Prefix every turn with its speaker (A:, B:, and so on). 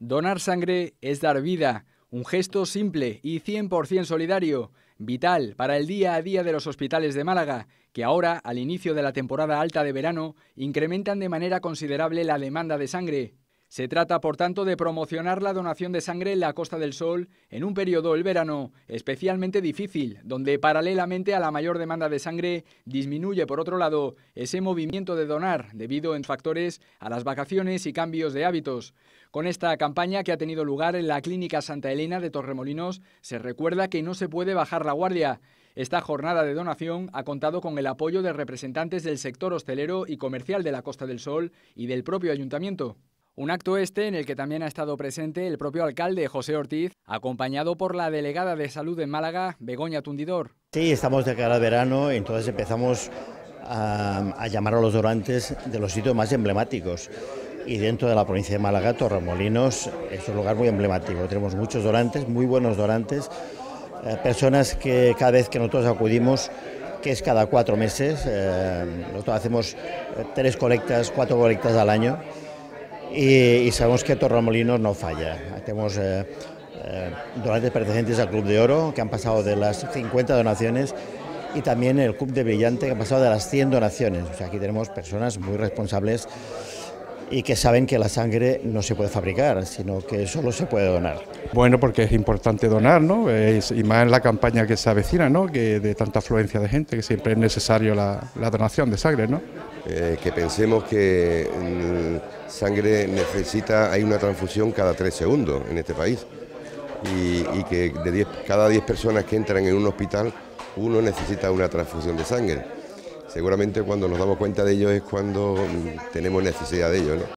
A: Donar sangre es dar vida, un gesto simple y 100% solidario, vital para el día a día de los hospitales de Málaga, que ahora, al inicio de la temporada alta de verano, incrementan de manera considerable la demanda de sangre. Se trata, por tanto, de promocionar la donación de sangre en la Costa del Sol en un periodo, el verano, especialmente difícil, donde paralelamente a la mayor demanda de sangre disminuye, por otro lado, ese movimiento de donar debido en factores a las vacaciones y cambios de hábitos. Con esta campaña que ha tenido lugar en la Clínica Santa Elena de Torremolinos, se recuerda que no se puede bajar la guardia. Esta jornada de donación ha contado con el apoyo de representantes del sector hostelero y comercial de la Costa del Sol y del propio ayuntamiento. Un acto en el que también ha estado presente el propio alcalde José Ortiz, acompañado por la delegada de Salud en Málaga, Begoña Tundidor.
B: Sí, estamos de cara al verano, entonces empezamos a llamar a los donantes de los sitios más emblemáticos. Y dentro de la provincia de Málaga, Torremolinos es un lugar muy emblemático. Tenemos muchos donantes, muy buenos donantes, personas que cada vez que nosotros acudimos, que es cada 4 meses, nosotros hacemos 3 colectas, 4 colectas al año. Y sabemos que Torremolinos no falla. Tenemos donantes pertenecientes al Club de Oro, que han pasado de las 50 donaciones, y también el Club de Brillante, que ha pasado de las 100 donaciones. O sea, aquí tenemos personas muy responsables y que saben que la sangre no se puede fabricar, sino que solo se puede donar.
C: Bueno, porque es importante donar, ¿no? Y más en la campaña que se avecina, ¿no? Que de tanta afluencia de gente, que siempre es necesario la donación de sangre, ¿no?
D: Que pensemos que sangre hay una transfusión cada 3 segundos en este país y que cada 10 personas que entran en un hospital, uno necesita una transfusión de sangre. Seguramente cuando nos damos cuenta de ello es cuando tenemos necesidad de ello, ¿no?